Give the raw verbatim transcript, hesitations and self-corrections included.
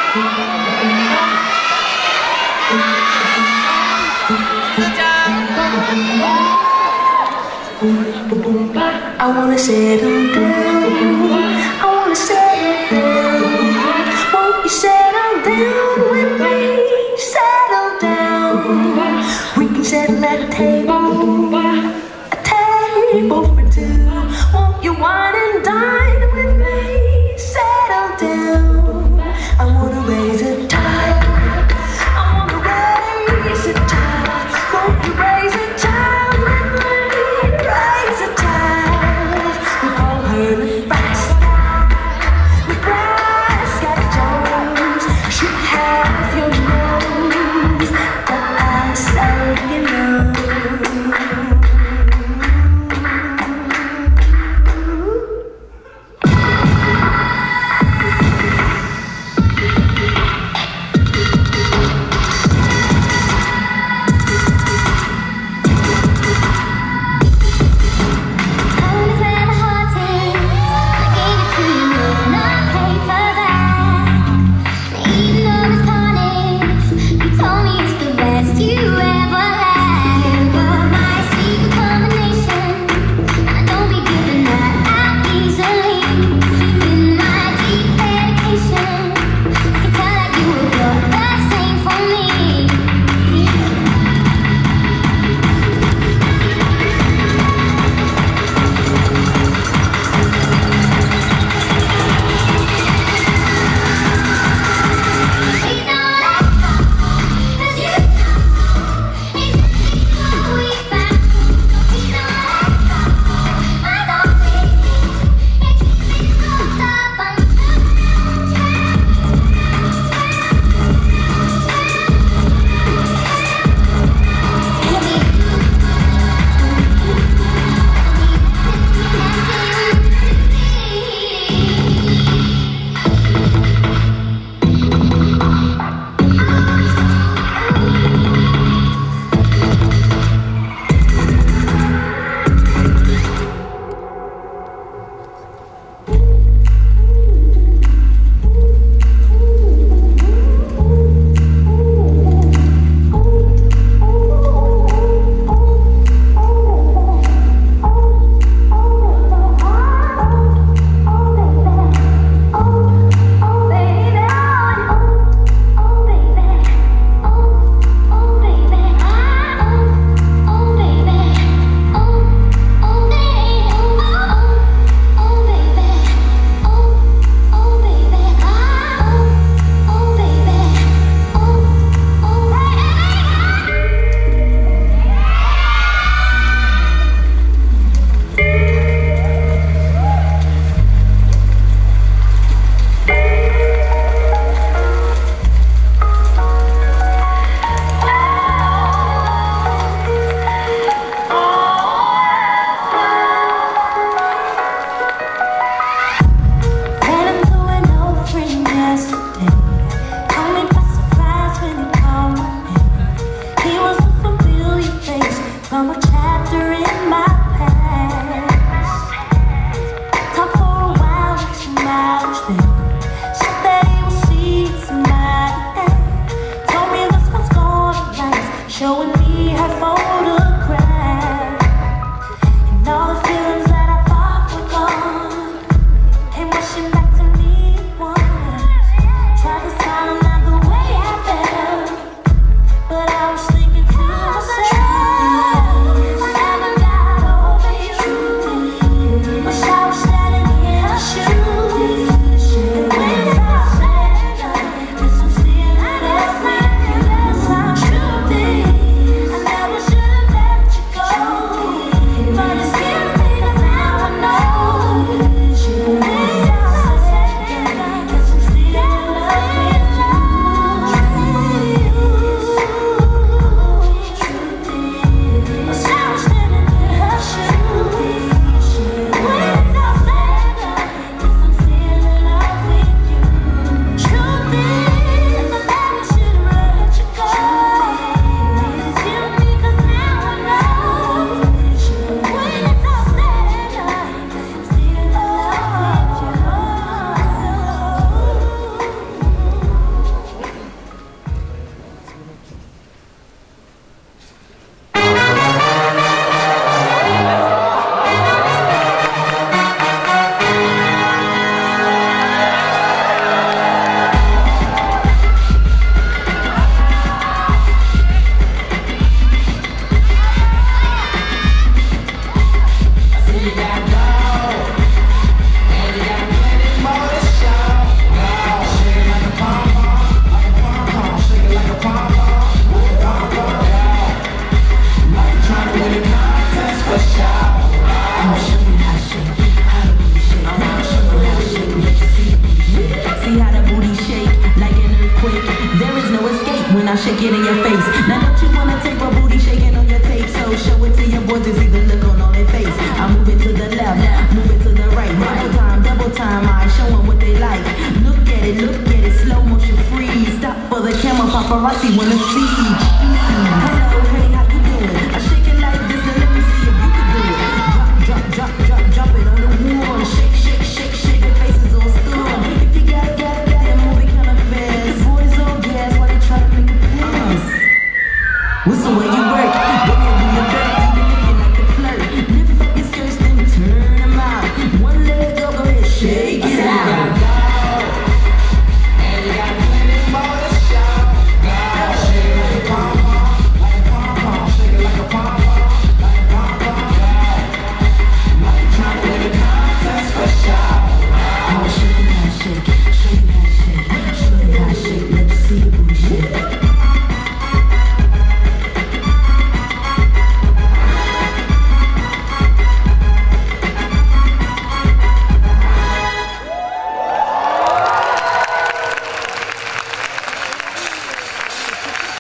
I wanna settle down, I wanna settle down. Won't you settle down with me? Settle down. We can settle at a table, a table for two. Won't you wine and dine with me? Settle down. I wanna raise a child, I wanna raise a child. Won't you raise a child with me? Raise a child. We call her the fast, the fast. I shake it in your face. Now don't you wanna take my booty shaking on your tape? So show it to your boys to see the look on all their face. I move it to the left, move it to the right. Double time, double time, I show them what they like. Look at it, look at it, slow motion freeze. Stop for the camera, paparazzi wanna see. Hello, hey, how you doing? I shake it like this, now let me see if you can do it. Drop, drop, drop, drop, drop it on the wall. Shake, shake, shake, shake, your faces all still. If you got, got, got, then move it kinda fast. The boys on gas while they try to make a pass. What's the way